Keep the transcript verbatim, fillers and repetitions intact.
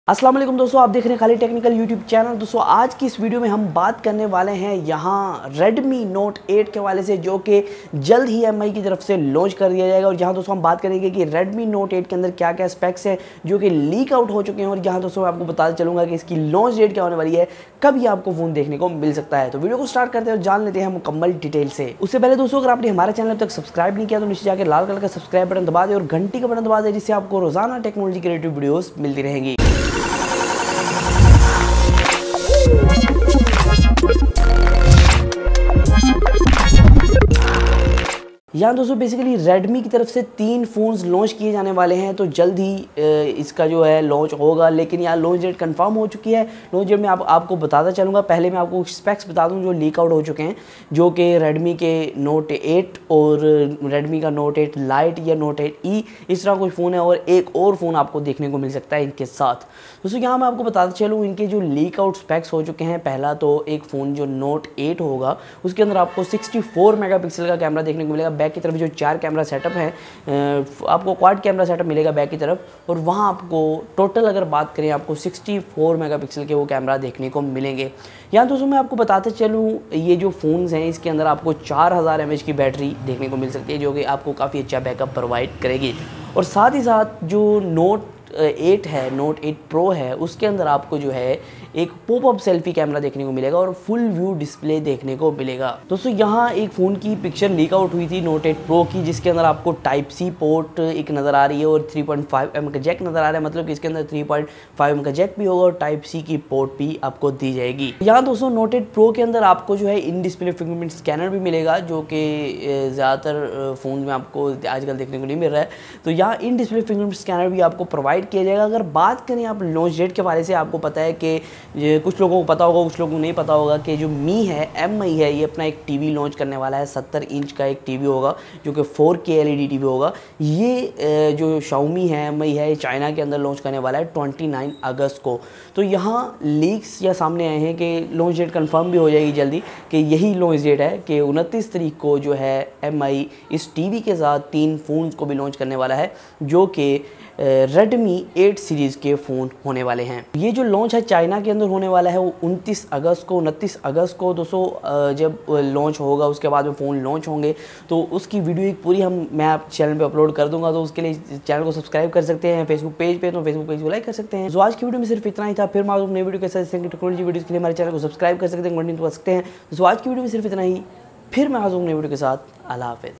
अस्सलाम वालेकुम दोस्तों, आप देख रहे हैं खाली टेक्निकल यूट्यूब चैनल। दोस्तों आज की इस वीडियो में हम बात करने वाले हैं यहाँ Redmi Note एट के वाले से, जो कि जल्द ही एम आई की तरफ से लॉन्च कर दिया जाएगा। और यहाँ दोस्तों हम बात करेंगे कि Redmi Note एट के अंदर क्या क्या स्पेक्स हैं जो कि लीक आउट हो चुके हैं। और यहाँ दोस्तों मैं आपको बताते चलूँगा कि इसकी लॉन्च डेट क्या होने वाली है, कब ये आपको फ़ोन देखने को मिल सकता है। तो वीडियो को स्टार्ट करते हैं और जान लेते हैं मुकम्मल डिटेल से। उससे पहले दोस्तों, अगर आपने हमारे चैनल तक सब्सक्राइब नहीं किया तो नीचे जाकर लाल कलर का सब्सक्राइब बटन दबा दें और घंटी का बटन दबा दें, जिससे आपको रोजाना टेक्नोलॉजी के रिलेटेड वीडियोस मिलती रहेंगी। यहाँ दोस्तों बेसिकली Redmi की तरफ से तीन फ़ोन्स लॉन्च किए जाने वाले हैं, तो जल्द ही इसका जो है लॉन्च होगा। लेकिन यहाँ लॉन्च डेट कंफर्म हो चुकी है। लॉन्च डेट में आप आपको बताता चलूँगा। पहले मैं आपको स्पेक्स बता दूँ जो लीक आउट हो चुके हैं, जो कि Redmi के Note एट और Redmi का Note एट Lite या Note एट ई, इस तरह कोई फ़ोन है। और एक और फ़ोन आपको देखने को मिल सकता है इनके साथ। दोस्तों यहाँ मैं आपको बताता चलूँ इनके जो लीक आउट स्पेक्स हो चुके हैं। पहला तो एक फ़ोन जो Note एट होगा, उसके अंदर आपको सिक्सटी फोर मेगापिक्सल का कैमरा देखने को मिलेगा। बैक की तरफ जो चार कैमरा सेटअप है, आपको क्वाड कैमरा सेटअप मिलेगा बैक की तरफ। और वहाँ आपको टोटल अगर बात करें, आपको सिक्सटी फोर मेगापिक्सल के वो कैमरा देखने को मिलेंगे। यहाँ दोस्तों मैं आपको बताते चलूँ, ये जो फ़ोन्स हैं इसके अंदर आपको चार हज़ार एम एच की बैटरी देखने को मिल सकती है, जो कि आपको काफ़ी अच्छा बैकअप प्रोवाइड करेगी। और साथ ही साथ जो नोट एट है, Note एट Pro है, उसके अंदर आपको जो है एक पॉपअप सेल्फी कैमरा देखने को मिलेगा और फुल व्यू डिस्प्ले देखने को मिलेगा। दोस्तों यहाँ एक फ़ोन की पिक्चर लीक आउट हुई थी Note एट Pro की, जिसके अंदर आपको टाइप सी पोर्ट एक नज़र आ रही है और थ्री पॉइंट फाइव एम का जैक नज़र आ रहा है। मतलब कि इसके अंदर थ्री पॉइंट फाइव एम का जैक भी होगा और टाइप सी की पोर्ट भी आपको दी जाएगी। यहाँ दोस्तों Note एट Pro के अंदर आपको जो है इन डिस्प्ले फिंगरप्रिंट स्कैनर भी मिलेगा, जो कि ज़्यादातर फ़ोन में आपको आजकल देखने को नहीं मिल रहा है। तो यहाँ इन डिस्प्ले फिंगरप्रिंट स्कैनर भी आपको प्रोवाइड किया जाएगा। अगर बात करें आप लॉन्च डेट के बारे से, आपको पता है कि कुछ लोगों को पता होगा, कुछ लोगों को नहीं पता होगा कि जो मी है, एम आई है, ये अपना एक टीवी लॉन्च करने वाला है। सत्तर इंच का एक टीवी होगा जो कि फोर के एल ई डी टीवी होगा। ये जो Xiaomi है, एम आई है, ये चाइना के अंदर लॉन्च करने वाला है उनतीस अगस्त को। तो यहाँ लीक्स या सामने आए हैं कि लॉन्च डेट कंफर्म भी हो जाएगी जल्दी, कि यही लॉन्च डेट है कि उनतीस तारीख को जो है एम आई इस टीवी के साथ तीन फ़ोन्स को भी लॉन्च करने वाला है, जो कि Redmi एट सीरीज़ के फ़ोन होने वाले हैं। ये जो लॉन्च है चाइना के अंदर होने वाला है वो उनतीस अगस्त को। उनतीस अगस्त को दोस्तों जब लॉन्च होगा, उसके बाद में फ़ोन लॉन्च होंगे, तो उसकी वीडियो एक पूरी हम मैं आप चैनल पे अपलोड कर दूंगा। तो उसके लिए चैनल को सब्सक्राइब कर सकते हैं। फेसबुक पेज पे तो फेसबुक पेज को लाइक कर सकते हैं। तो आज की वीडियो में सिर्फ इतना ही था। फिर मैं नई वीडियो के साथ टेक्नोलॉजी वीडियो के लिए हमारे चैनल को सब्सक्राइब कर सकते हैं, घंटी दबा सकते हैं। तो आज की वीडियो में सिर्फ इतना ही। फिर मैं हाजिर हूँ नई वीडियो के साथ। अल्लाह हाफ़िज़।